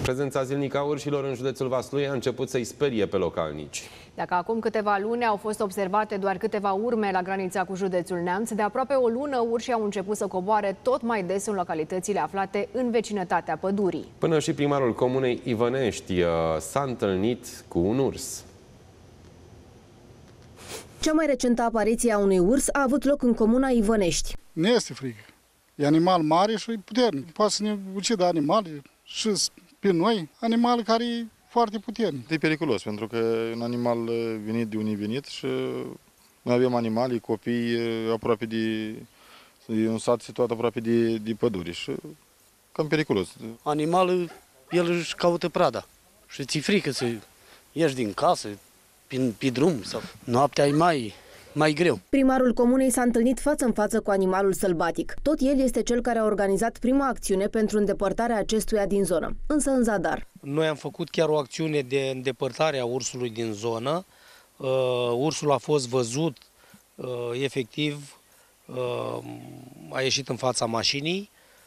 Prezența zilnică a urșilor în județul Vaslui a început să-i sperie pe localnici. Dacă acum câteva luni au fost observate doar câteva urme la granița cu județul Neamț, de aproape o lună urșii au început să coboare tot mai des în localitățile aflate în vecinătatea pădurii. Până și primarul comunei Ivănești s-a întâlnit cu un urs. Cea mai recentă apariție a unui urs a avut loc în comuna Ivănești. Ne este frică. E animal mare și puternic. Poate să ne ucidă animale și pe noi, animale care e foarte puternic. E periculos, pentru că e un animal venit de unde venit și noi avem animale, copii aproape de... E un sat situat aproape de pădure și cam periculos. Animalul, el își caută prada și ți-e frică să ieși din casă, pe drum sau noaptea e mai greu. Primarul comunei s-a întâlnit față în față cu animalul sălbatic. Tot el este cel care a organizat prima acțiune pentru îndepărtarea acestuia din zonă, însă în zadar. Noi am făcut chiar o acțiune de îndepărtare a ursului din zonă. Ursul a fost văzut, efectiv, a ieșit în fața mașinii.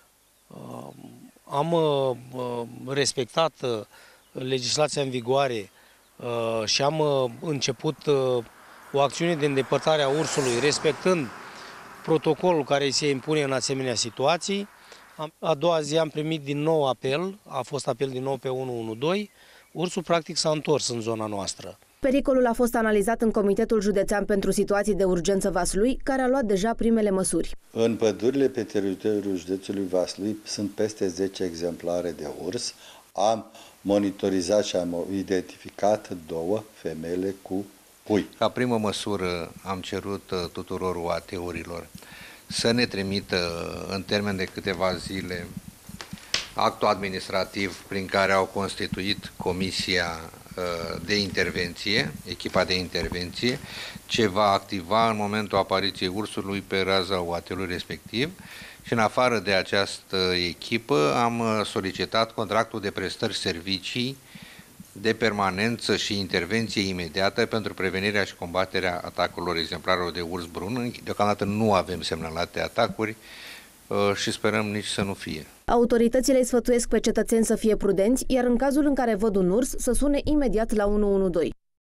Am respectat legislația în vigoare și am început o acțiune de îndepărtare a ursului, respectând protocolul care se impune în asemenea situații. A doua zi am primit din nou apel, a fost apel din nou pe 112. Ursul practic s-a întors în zona noastră. Pericolul a fost analizat în Comitetul Județean pentru Situații de Urgență Vaslui, care a luat deja primele măsuri. În pădurile pe teritoriul județului Vaslui sunt peste 10 exemplare de urs. Am monitorizat și am identificat 2 femele cu pui. Ca primă măsură am cerut tuturor UAT-urilor să ne trimită în termen de câteva zile actul administrativ prin care au constituit comisia de intervenție, echipa de intervenție, ce va activa în momentul apariției ursului pe raza UAT-ului respectiv. Și în afară de această echipă am solicitat contractul de prestări servicii de permanență și intervenție imediată pentru prevenirea și combaterea atacurilor exemplarilor de urs brun. Deocamdată nu avem semnalate atacuri și sperăm nici să nu fie. Autoritățile îi sfătuiesc pe cetățeni să fie prudenți, iar în cazul în care văd un urs, să sune imediat la 112.